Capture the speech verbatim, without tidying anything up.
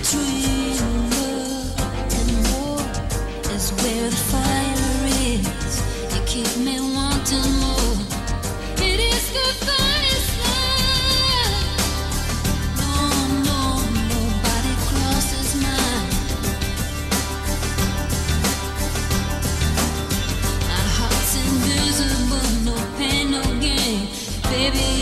Between love and war is where the fire is. You keep me wanting more. It is the finest love. No, no, nobody crosses mine. Our heart's invisible, no pain, no gain. Baby,